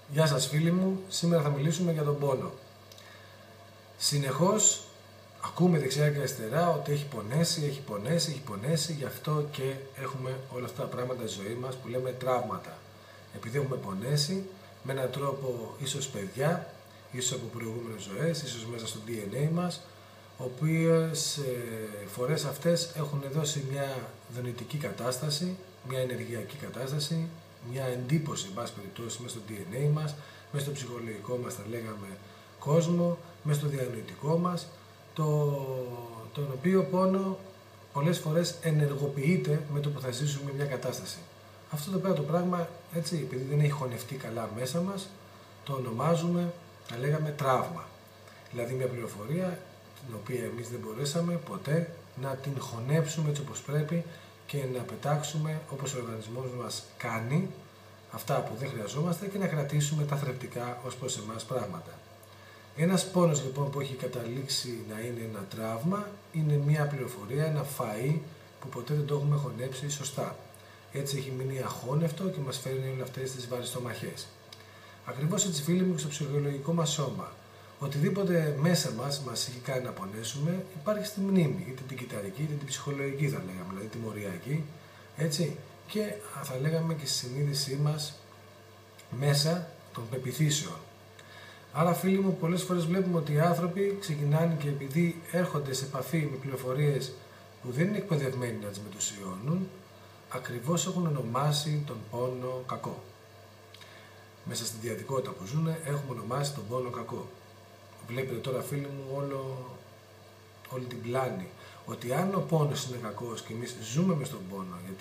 Γεια σας φίλοι μου, σήμερα θα μιλήσουμε για τον πόνο. Συνεχώς ακούμε δεξιά και αριστερά ότι έχει πονέσει, γι' αυτό και έχουμε όλα αυτά τα πράγματα στη ζωή μας που λέμε τραύματα. Επειδή έχουμε πονέσει με έναν τρόπο ίσως παιδιά, ίσως από προηγούμενες ζωές, ίσως μέσα στο DNA μας, οποίες φορές αυτές έχουν δώσει μια δονητική κατάσταση, μια ενεργειακή κατάσταση, μια εντύπωση, εν πάση περιπτώσει, μέσα στο DNA μας, μέσα στο ψυχολογικό μας, θα λέγαμε, κόσμο, μέσα στο διανοητικό μας, τον οποίο πόνο πολλές φορές ενεργοποιείται με το που θα ζήσουμε μια κατάσταση. Αυτό το πέρα το πράγμα, έτσι, επειδή δεν έχει χωνευτεί καλά μέσα μας, το ονομάζουμε, θα λέγαμε, τραύμα. Δηλαδή μια πληροφορία την οποία εμείς δεν μπορέσαμε ποτέ να την χωνέψουμε έτσι όπως πρέπει και να πετάξουμε όπως ο οργανισμός μας κάνει αυτά που δεν χρειαζόμαστε και να κρατήσουμε τα θρεπτικά ως προς εμάς πράγματα. Ένας πόνος λοιπόν που έχει καταλήξει να είναι ένα τραύμα είναι μια πληροφορία, ένα φαΐ που ποτέ δεν το έχουμε χωνέψει σωστά. Έτσι έχει μείνει αχώνευτο και μας φέρνει όλες αυτές τις βαριστομαχές. Ακριβώς έτσι φίλοι μου και στο ψυχολογικό μας σώμα. Οτιδήποτε μέσα μας έχει κάνει να πονέσουμε υπάρχει στη μνήμη, είτε την κυταρική είτε την ψυχολογική θα λέγαμε, δηλαδή τιμωριακή, έτσι, και θα λέγαμε και στη συνείδησή μας μέσα των πεποιθήσεων. Άρα φίλοι μου, πολλές φορές βλέπουμε ότι οι άνθρωποι ξεκινάνε και επειδή έρχονται σε επαφή με πληροφορίες που δεν είναι εκπαιδευμένοι να τις μετουσιώνουν, ακριβώς έχουν ονομάσει τον πόνο κακό. Μέσα στην διαδικότητα που ζουν έχουμε ονομάσει τον πόνο κακό. Βλέπετε τώρα φίλοι μου όλη την πλάνη, ότι αν ο πόνος είναι κακός και εμείς ζούμε μες στον πόνο γιατί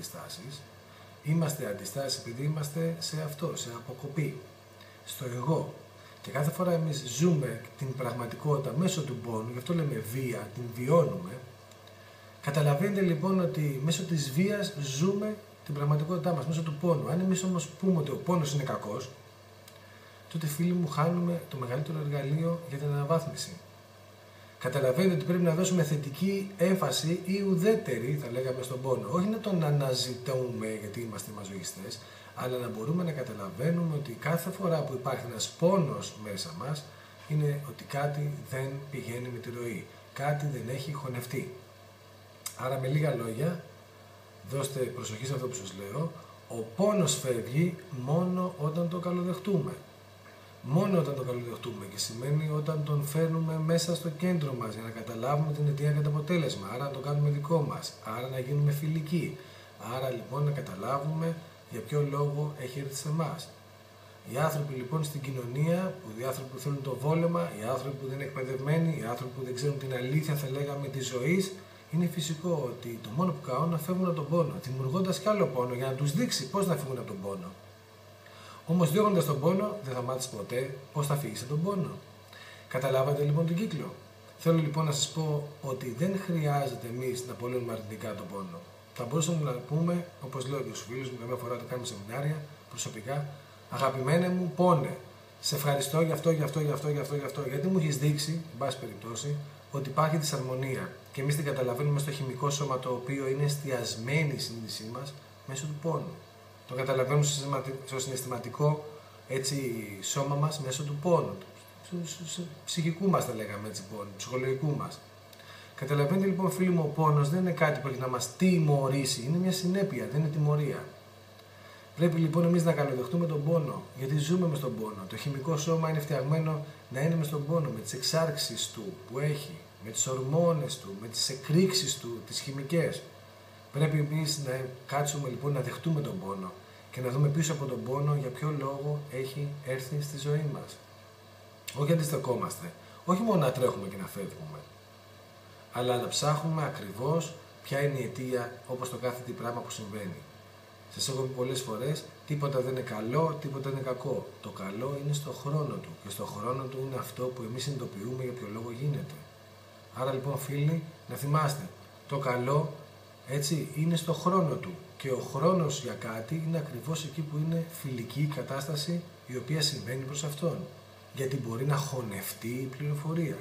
είμαστε αντιστάσεις επειδή είμαστε σε αυτό, σε αποκοπή, στο εγώ. Και κάθε φορά εμείς ζούμε την πραγματικότητα μέσω του πόνου, γι' αυτό λέμε βία, την βιώνουμε. Καταλαβαίνετε λοιπόν ότι μέσω της βίας ζούμε την πραγματικότητά μας, μέσω του πόνου. Αν εμείς όμως πούμε ότι ο πόνος είναι κακός, τότε φίλοι μου χάνουμε το μεγαλύτερο εργαλείο για την αναβάθμιση. Καταλαβαίνετε ότι πρέπει να δώσουμε θετική έμφαση ή ουδέτερη, θα λέγαμε, στον πόνο. Όχι να τον αναζητούμε γιατί είμαστε μαζογιστές, αλλά να μπορούμε να καταλαβαίνουμε ότι κάθε φορά που υπάρχει ένας πόνος μέσα μας, είναι ότι κάτι δεν πηγαίνει με τη ροή. Κάτι δεν έχει χωνευτεί. Άρα με λίγα λόγια, δώστε προσοχή σε αυτό που σας λέω, ο πόνος φεύγει μόνο όταν το καλοδεχτούμε. Μόνο όταν το καλοδεχτούμε και σημαίνει όταν τον φέρνουμε μέσα στο κέντρο μας για να καταλάβουμε την αιτία και το αποτέλεσμα, άρα να το κάνουμε δικό μας, άρα να γίνουμε φιλικοί, άρα λοιπόν να καταλάβουμε για ποιο λόγο έχει έρθει σε εμάς. Οι άνθρωποι λοιπόν στην κοινωνία, οι άνθρωποι που θέλουν το βόλεμα, οι άνθρωποι που δεν είναι εκπαιδευμένοι, οι άνθρωποι που δεν ξέρουν την αλήθεια, θα λέγαμε, της ζωής, είναι φυσικό ότι το μόνο που κάνουν να φεύγουν από τον πόνο, δημιουργώντας κι άλλο πόνο για να τους δείξει πώς να φύγουν από τον πόνο. Όμως διώχνοντας τον πόνο, δεν θα μάθεις ποτέ πώς θα φύγεις από τον πόνο. Καταλάβατε λοιπόν τον κύκλο. Θέλω λοιπόν να σας πω ότι δεν χρειάζεται εμείς να απολύουμε αρνητικά τον πόνο. Θα μπορούσαμε να πούμε, όπως λέω και στους φίλους μου, καμιά φορά το κάνουμε σεμινάρια προσωπικά, αγαπημένε μου, πόνε. Σε ευχαριστώ γι' αυτό, γιατί μου έχεις δείξει, εν πάση περιπτώσει, ότι υπάρχει δυσαρμονία και εμείς την καταλαβαίνουμε στο χημικό σώμα το οποίο είναι εστιασμένη η συνείδησή μας μέσω του πόνου. Το καταλαβαίνουμε στο συναισθηματικό έτσι, σώμα μας μέσω του πόνου, του ψυχικού μας θα λέγαμε έτσι πόνου, του ψυχολογικού μας. Καταλαβαίνετε λοιπόν φίλοι μου, ο πόνος δεν είναι κάτι που έχει να μας τιμωρήσει, είναι μια συνέπεια, δεν είναι τιμωρία. Πρέπει λοιπόν εμείς να καλοδεχτούμε τον πόνο, γιατί ζούμε μες τον πόνο. Το χημικό σώμα είναι φτιαγμένο να είναι μες τον πόνο, με τις εξάρξεις του που έχει, με τις ορμόνες του, με τις εκρήξεις του, τις χημικές. Πρέπει εμείς να κάτσουμε λοιπόν να δεχτούμε τον πόνο και να δούμε πίσω από τον πόνο για ποιο λόγο έχει έρθει στη ζωή μας. Όχι αντιστεκόμαστε, όχι μόνο να τρέχουμε και να φεύγουμε, αλλά να ψάχνουμε ακριβώς ποια είναι η αιτία όπως το κάθε τι πράγμα που συμβαίνει. Σας έχω πει πολλές φορές, τίποτα δεν είναι καλό, τίποτα δεν είναι κακό. Το καλό είναι στο χρόνο του και στο χρόνο του είναι αυτό που εμείς συνειδητοποιούμε για ποιο λόγο γίνεται. Άρα λοιπόν φίλοι, να θυμάστε, το καλό έτσι είναι στο χρόνο του και ο χρόνος για κάτι είναι ακριβώς εκεί που είναι φιλική η κατάσταση η οποία συμβαίνει προς αυτόν. Γιατί μπορεί να χωνευτεί η πληροφορία.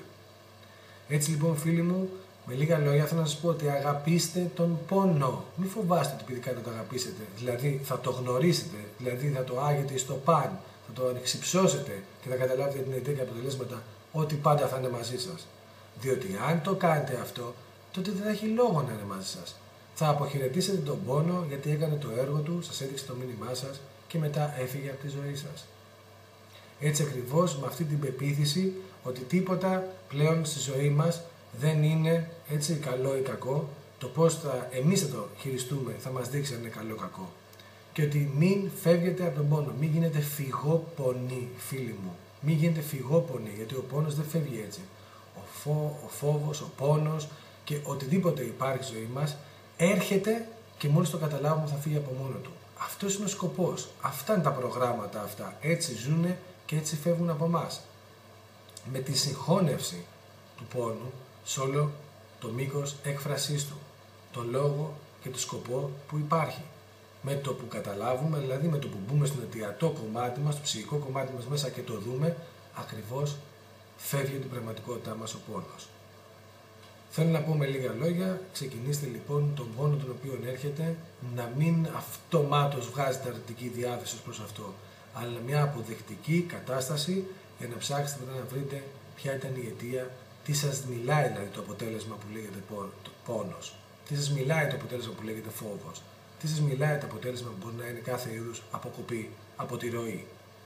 Έτσι λοιπόν φίλοι μου, με λίγα λόγια θέλω να σας πω ότι αγαπήστε τον πόνο. Μην φοβάστε ότι επειδή κάτι θα το αγαπήσετε, δηλαδή θα το γνωρίσετε, δηλαδή θα το άγετε στο παν, θα το ανεξυψώσετε και θα καταλάβετε την αιτία και αποτελέσματα ότι πάντα θα είναι μαζί σας. Διότι αν το κάνετε αυτό, τότε δεν θα έχει λόγο να είναι μαζί σας. Θα αποχαιρετήσετε τον πόνο γιατί έκανε το έργο του, σας έδειξε το μήνυμά σας και μετά έφυγε από τη ζωή σας. Έτσι ακριβώς με αυτή την πεποίθηση ότι τίποτα πλέον στη ζωή μας δεν είναι έτσι καλό ή κακό, το πώς εμείς θα το χειριστούμε θα μας δείξει αν είναι καλό ή κακό. Και ότι μην φεύγετε από τον πόνο, μην γίνετε φυγόπονοι, φίλοι μου. Μην γίνετε φυγόπονοι, γιατί ο πόνος δεν φεύγει έτσι. Ο φόβος, ο πόνος και οτιδήποτε υπάρχει στη ζωή μας έρχεται και μόλις το καταλάβουμε θα φύγει από μόνο του. Αυτός είναι ο σκοπός. Αυτά είναι τα προγράμματα αυτά. Έτσι ζουνε και έτσι φεύγουν από εμάς. Με τη συγχώνευση του πόνου σε όλο το μήκος έκφρασής του, το λόγο και το σκοπό που υπάρχει. Με το που καταλάβουμε, δηλαδή με το που μπούμε στο αιτιατό κομμάτι μας, στο ψυχικό κομμάτι μας μέσα και το δούμε, ακριβώς φεύγει την πραγματικότητά μας ο πόνος. Θέλω να πω με λίγα λόγια, ξεκινήστε λοιπόν τον πόνο τον οποίο έρχεται, να μην αυτομάτως βγάζετε αρνητική διάθεση προς αυτό, αλλά μια αποδεκτική κατάσταση για να ψάξετε μετά να βρείτε ποια ήταν η αιτία, τι σας μιλάει δηλαδή το αποτέλεσμα που λέγεται πόνος, τι σας μιλάει το αποτέλεσμα που λέγεται φόβος, τι σας μιλάει το αποτέλεσμα που μπορεί να είναι κάθε είδους αποκοπή από τη ροή.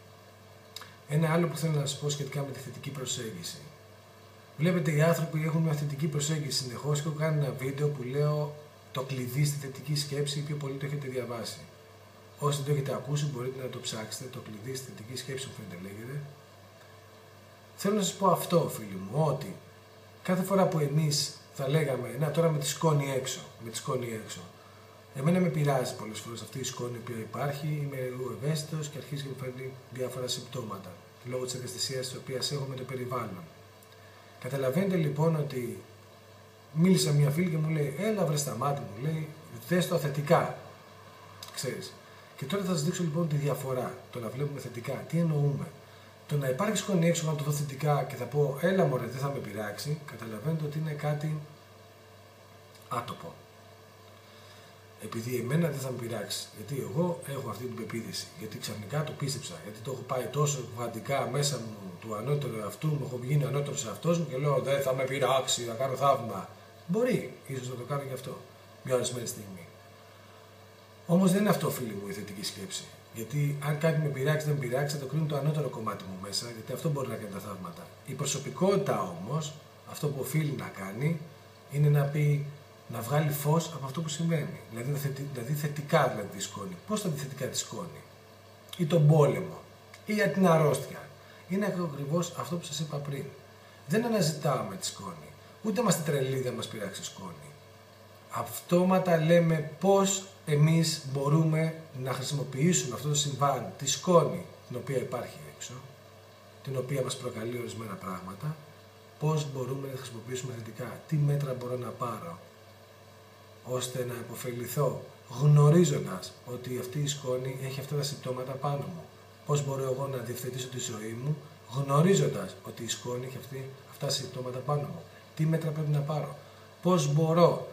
Ένα άλλο που θέλω να σας πω σχετικά με τη θετική προσέγγιση. Βλέπετε, οι άνθρωποι έχουν μια θετική προσέγγιση συνεχώς και έχω κάνει ένα βίντεο που λέω το κλειδί στη θετική σκέψη, πιο πολύ το έχετε διαβάσει. Όσοι το έχετε ακούσει, μπορείτε να το ψάξετε. Το κλειδί στη θετική σκέψη, μου φαίνεται λέγεται. Θέλω να σας πω αυτό, φίλοι μου, ότι κάθε φορά που εμείς θα λέγαμε, να τώρα με τη σκόνη έξω, εμένα με πειράζει πολλές φορές αυτή η σκόνη που υπάρχει, είμαι λίγο ευαίσθητος και αρχίζει και μου φέρνει διάφορα συμπτώματα λόγω της ευαισθησίας της οποίας έχω με το περιβάλλον. Καταλαβαίνετε λοιπόν ότι μίλησα μια φίλη και μου λέει, έλα βρε στα μάτια μου, λέει, δες το θετικά, ξέρεις. Και τώρα θα σας δείξω λοιπόν τη διαφορά, το να βλέπουμε θετικά, τι εννοούμε. Το να υπάρχει σκόνη έξω να το δω θετικά και θα πω, έλα μωρέ, δεν θα με πειράξει, καταλαβαίνετε ότι είναι κάτι άτοπο. Επειδή εμένα δεν θα με πειράξει, γιατί εγώ έχω αυτή την πεποίθηση, γιατί ξαφνικά το πίστεψα, γιατί το έχω πάει τόσο βαντικά μέσα μου του ανώτερου εαυτού μου, έχω γίνει ανώτερος εαυτός μου και λέω δεν θα με πειράξει, θα κάνω θαύμα. Μπορεί, ίσως να το κάνω και αυτό, μια ορισμένη στιγμή. Όμως δεν είναι αυτό, φίλοι μου, η θετική σκέψη. Γιατί αν κάτι με πειράξει, δεν με πειράξει, θα το κρίνει το ανώτερο κομμάτι μου μέσα, γιατί αυτό μπορεί να κάνει τα θαύματα. Η προσωπικότητα όμως, αυτό που οφείλει να κάνει, είναι να πει, να βγάλει φως από αυτό που συμβαίνει. Δηλαδή θετικά δηλαδή τη σκόνη. Πώς θα δει θετικά τη σκόνη, ή τον πόλεμο, ή για την αρρώστια. Είναι ακριβώς αυτό που σας είπα πριν. Δεν αναζητάμε τη σκόνη. Ούτε είμαστε τρελοί, δεν μας πειράξει η σκόνη. Αυτόματα λέμε πώς εμείς μπορούμε να χρησιμοποιήσουμε αυτό το συμβάν, τη σκόνη την οποία υπάρχει έξω, την οποία μας προκαλεί ορισμένα πράγματα, πώς μπορούμε να χρησιμοποιήσουμε θετικά, τι μέτρα μπορώ να πάρω, ώστε να υποφεληθώ γνωρίζοντας ότι αυτή η σκόνη έχει αυτά τα συμπτώματα πάνω μου. Πώς μπορώ εγώ να διευθετήσω τη ζωή μου γνωρίζοντας ότι η σκόνη έχει αυτά τα συμπτώματα πάνω μου. Τι μέτρα πρέπει να πάρω. Πώς μπορώ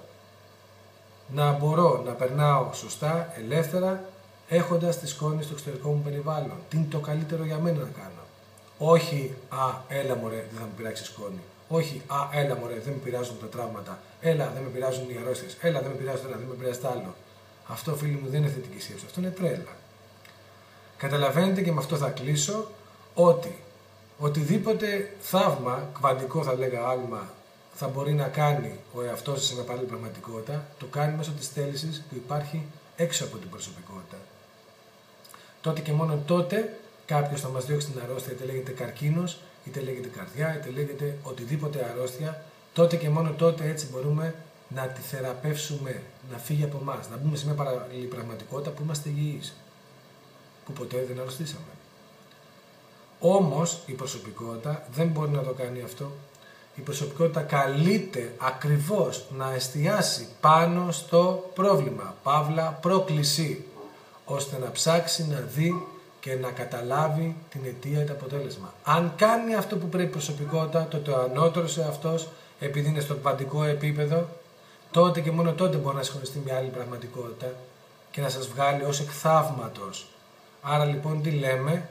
να περνάω σωστά, ελεύθερα, έχοντας τη σκόνη στο εξωτερικό μου περιβάλλον. Τι είναι το καλύτερο για μένα να κάνω. Όχι, έλα μωρέ, δεν θα με πειράξει η σκόνη. Όχι, έλα μωρέ, δεν με πειράζουν τα τραύματα. Έλα, δεν με πειράζουν οι αρρώστιες. Έλα, δεν με πειράζει το ένα, δεν με πειράζει το άλλο. Αυτό, φίλοι μου, δεν είναι θετική σκέψη. Αυτό είναι τρέλα. Καταλαβαίνετε, και με αυτό θα κλείσω, ότι οτιδήποτε θαύμα, κβαντικό θα λέγα άλμα, θα μπορεί να κάνει ο εαυτός σας σε μια παράλληλη πραγματικότητα, το κάνει μέσω της θέλησης που υπάρχει έξω από την προσωπικότητα. Τότε και μόνο τότε κάποιος θα μας διώξει την αρρώστια, είτε λέγεται καρκίνος, είτε λέγεται καρδιά, είτε λέγεται οτιδήποτε αρρώστια, τότε και μόνο τότε έτσι μπορούμε να τη θεραπεύσουμε, να φύγει από εμάς, να μπούμε σε μια παράλληλη πραγματικότητα που είμαστε υγιείς, που ποτέ δεν αρρωστήσαμε. Όμως η προσωπικότητα δεν μπορεί να το κάνει αυτό. Η προσωπικότητα καλείται ακριβώς να εστιάσει πάνω στο πρόβλημα, παύλα πρόκληση, ώστε να ψάξει να δει και να καταλάβει την αιτία ή το αποτέλεσμα. Αν κάνει αυτό που πρέπει η προσωπικότητα, το ανώτερο σε αυτός, επειδή είναι στο κβαντικό επίπεδο, τότε και μόνο τότε μπορεί να συγχωνιστεί μια άλλη πραγματικότητα και να σας βγάλει ως εκ θαύματος. Άρα λοιπόν τι λέμε,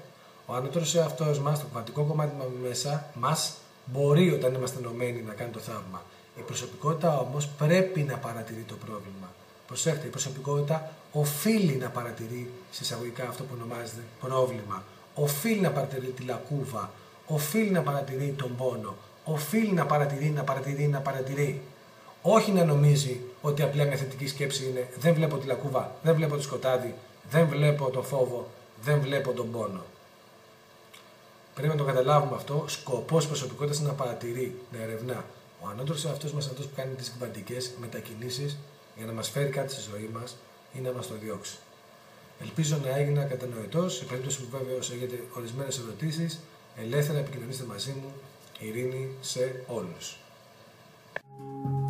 Ο ανώτερος εαυτός μας, το κβαντικό κομμάτι μέσα μας, μπορεί όταν είμαστε ενωμένοι να κάνει το θαύμα. Η προσωπικότητα όμως πρέπει να παρατηρεί το πρόβλημα. Προσέχτε, η προσωπικότητα οφείλει να παρατηρεί σε εισαγωγικά αυτό που ονομάζεται πρόβλημα. Οφείλει να παρατηρεί τη λακκούβα. Οφείλει να παρατηρεί τον πόνο. Οφείλει να παρατηρεί. Όχι να νομίζει ότι απλά μια θετική σκέψη είναι δεν βλέπω τη λακκούβα, δεν βλέπω το σκοτάδι, δεν βλέπω το φόβο, δεν βλέπω τον πόνο. Πρέπει να το καταλάβουμε αυτό. Σκοπός προσωπικότητας είναι να παρατηρεί, να ερευνά. Ο ανώτερος εαυτός μας είναι αυτός που κάνει τις κβαντικές μετακινήσεις για να μας φέρει κάτι στη ζωή μας ή να μας το διώξει. Ελπίζω να έγινα κατανοητός. Σε περίπτωση που βέβαια έχετε ορισμένες ερωτήσεις, ελεύθερα επικοινωνήστε μαζί μου. Ειρήνη σε όλους.